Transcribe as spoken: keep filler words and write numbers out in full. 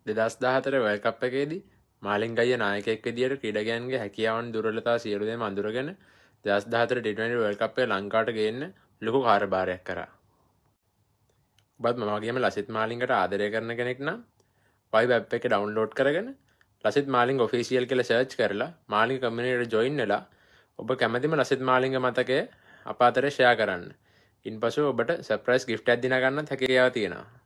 දෙදහස් දහහතර World Cup එකේදී මාලිංග අයියා නායකයෙක් විදියට ක්‍රීඩකයන්ගේ හැකියාවන් දුර්වලතා සියලු දේම අඳුරගෙන දෙදහස් දහහතර ටී ට්වෙන්ටි World Cup එක ලංකාවට ගේන්න ලොකු කාර්යභාරයක් කරා. ඔබත් මම වගේම ලසිත් මාලිංගට ආදරය කරන කෙනෙක් නම් Vibe app එක download කරගෙන ලසිත් මාලිංග official කියලා search කරලා මාලිංග community එකට join වෙලා ඔබ කැමතිම ලසිත් මාලිංග මතකය අප අතරේ share කරන්න. ඉන්පසු ඔබට surprise gift එකක් දිනා ගන්නත් හැකියාව තියෙනවා.